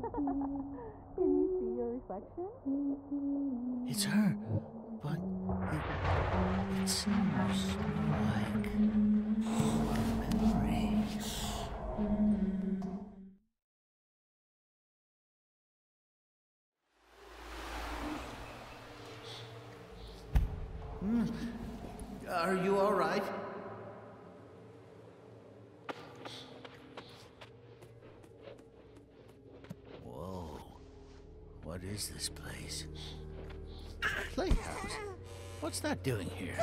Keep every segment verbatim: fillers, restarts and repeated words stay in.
Can you see your reflection? It's her, but it, it seems like a memory. Hmm. Are you all right? Whoa. What is this place? Playhouse? What's that doing here?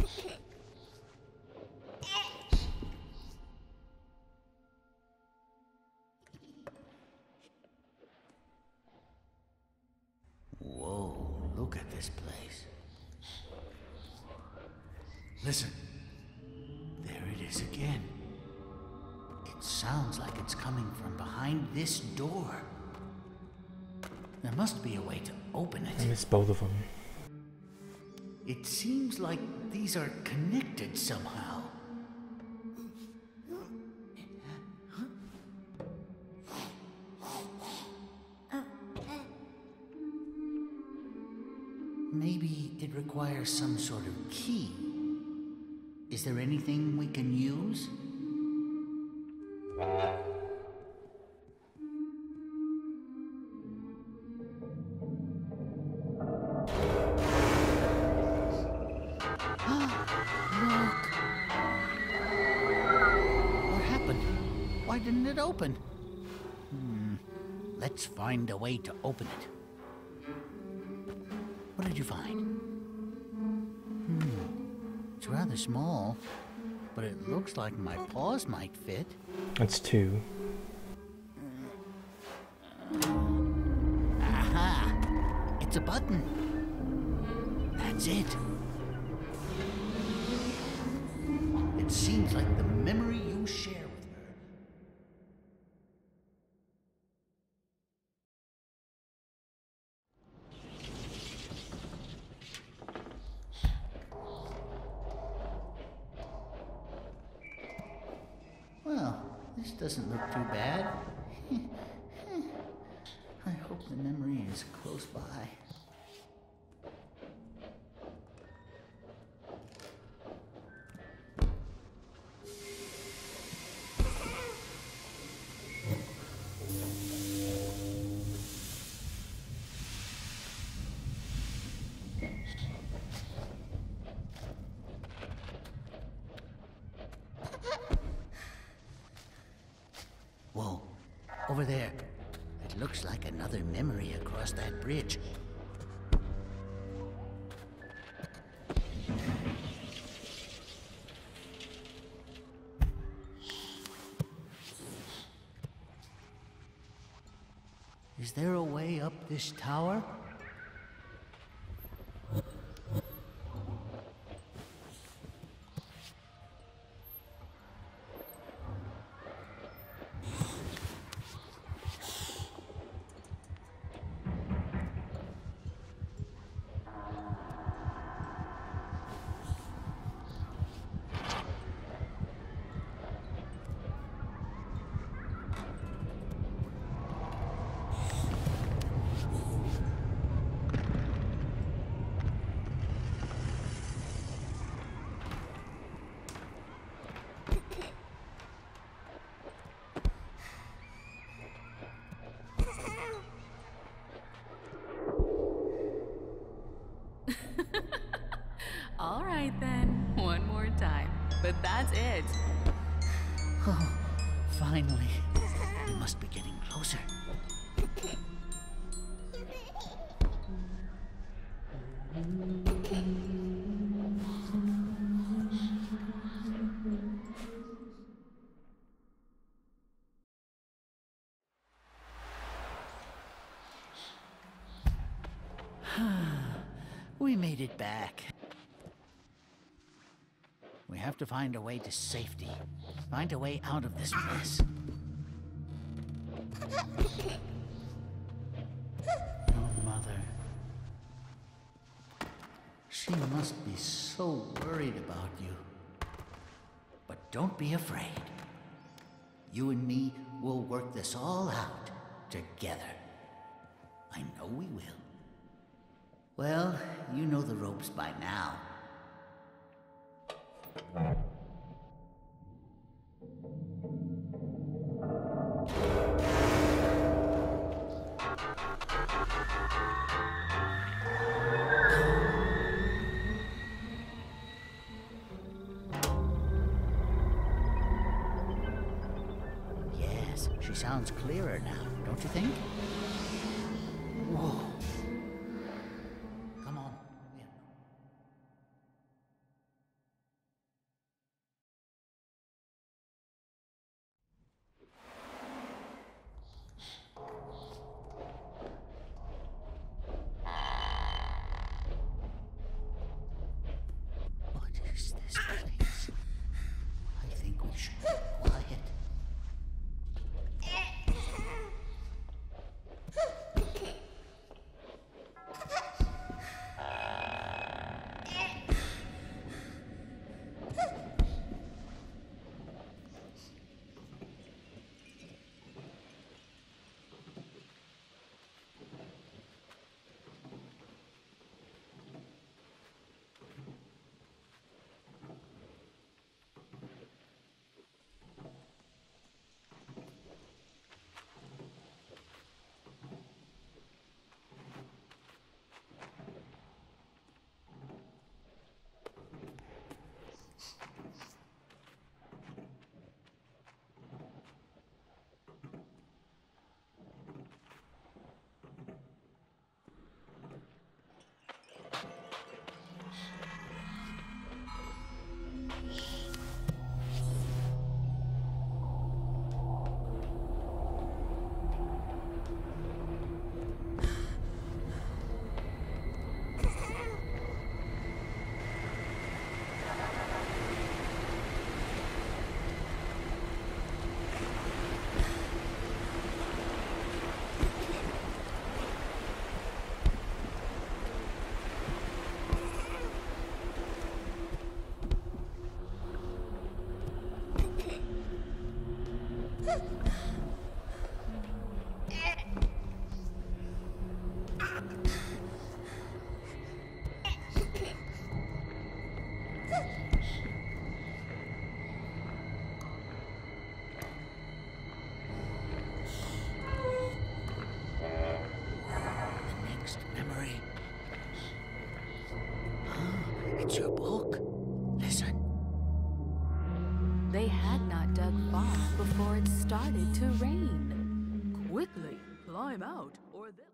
Whoa, look at this place. Listen. There it is again. It sounds like it's coming from behind this door. There must be a way to open it. I miss both of them. It seems like these are connected somehow. Maybe it requires some sort of key. Is there anything we can use? Why didn't it open? Hmm. Let's find a way to open it. What did you find? Hmm. It's rather small, but it looks like my paws might fit. That's two. Aha! It's a button. That's it. It seems like the memory you share with her. Well, this doesn't look too bad. I hope the memory is close by. Whoa, over there. It looks like another memory across that bridge. Is there a way up this tower? All right then, one more time. But that's it. Oh, finally. We must be getting closer. We made it back. We have to find a way to safety. Find a way out of this mess. Your mother. She must be so worried about you. But don't be afraid. You and me will work this all out. together. I know we will. Well, you know the ropes by now. Yes, she sounds clearer now, don't you think? Whoa. Come on. Yeah. What is this place? I think we should be quiet. It's your book. Listen. They had not dug far before it started to rain. Quickly, climb out, or they'll...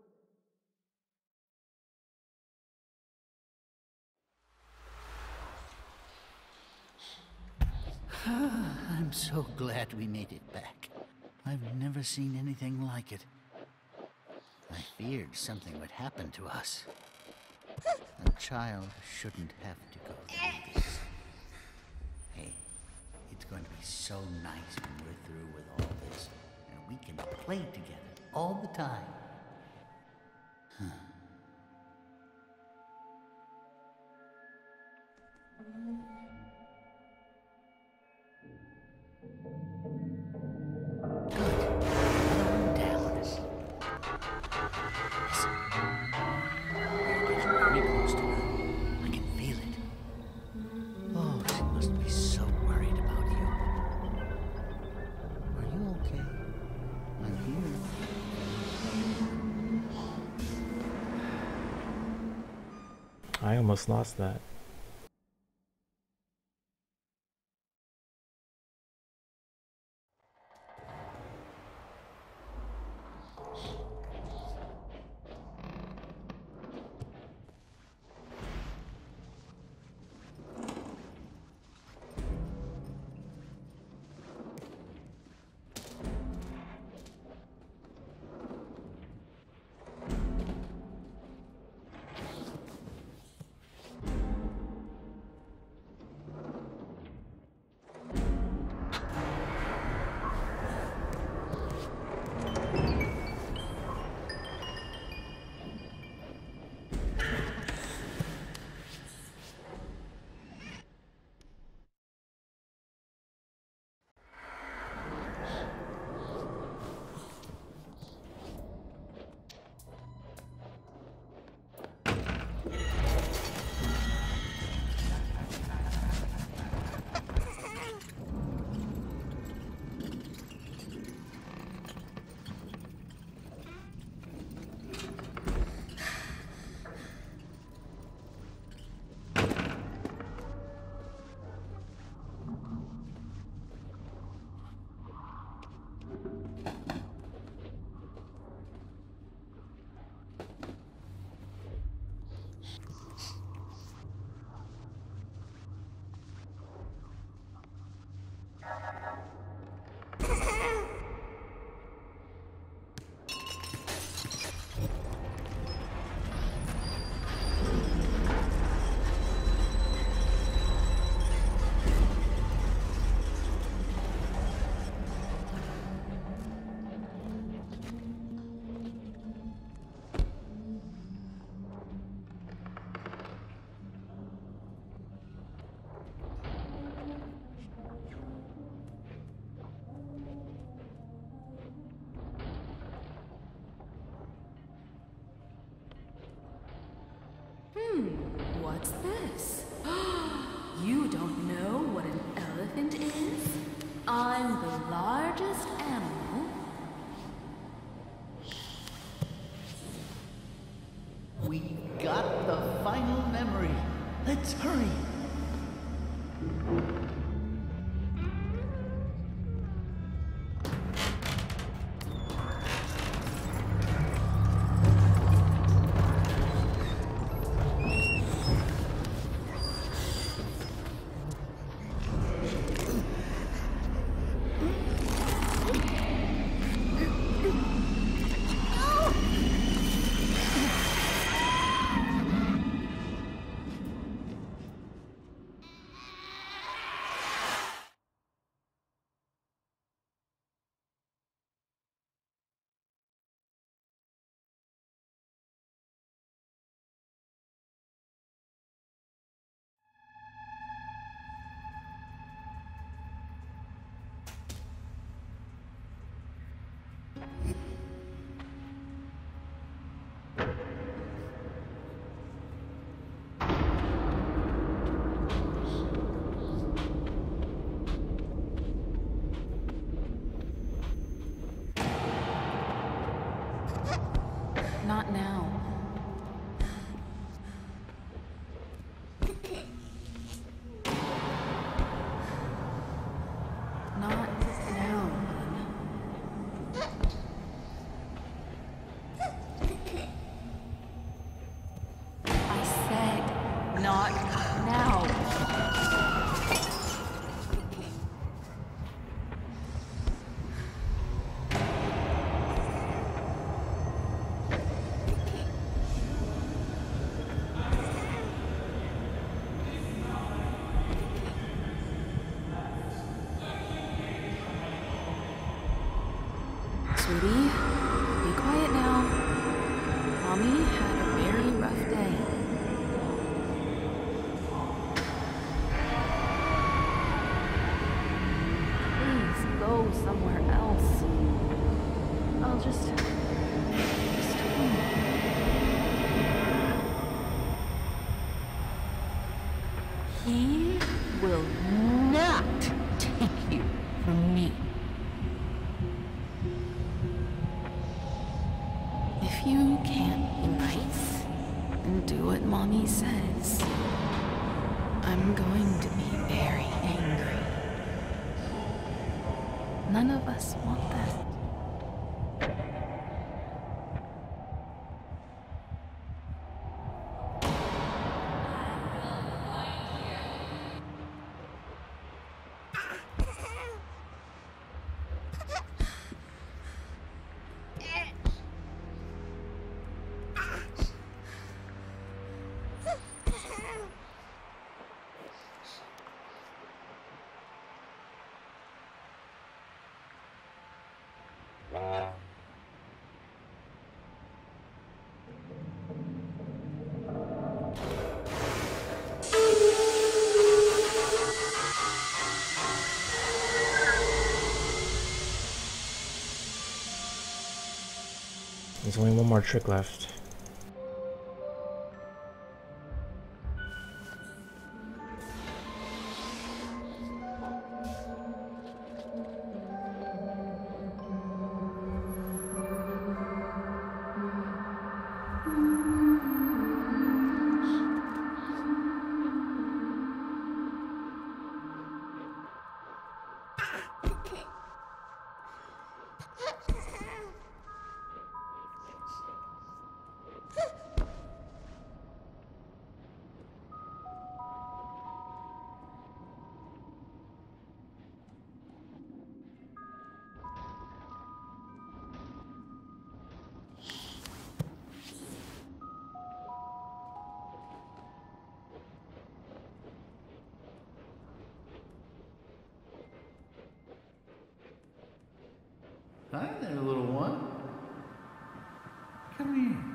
I'm so glad we made it back. I've never seen anything like it. I feared something would happen to us. A child shouldn't have to go through this. Hey, it's going to be so nice when we're through with all this, and we can play together all the time. Huh. I almost lost that. What's this? You don't know what an elephant is? I'm the largest animal. We got the final memory. Let's hurry. Not now. Not now, hon. I said not now. Sweetie, be quiet now. Mommy had a very rough day. Please go somewhere else. I'll just... just He will not take you from me. If you can't be nice and do what Mommy says, I'm going to be very angry. None of us want that. There's only one more trick left. Hi there, little one. Come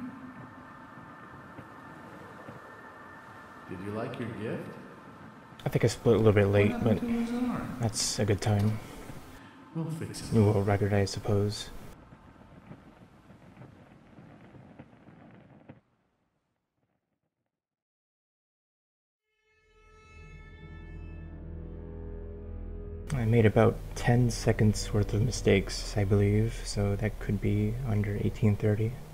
here. Did you like your gift? I think I split a little bit late, What but happened to his arm? that's a good time. We'll fix it. New world record, I suppose. I made about ten seconds worth of mistakes, I believe, so that could be under eighteen thirty.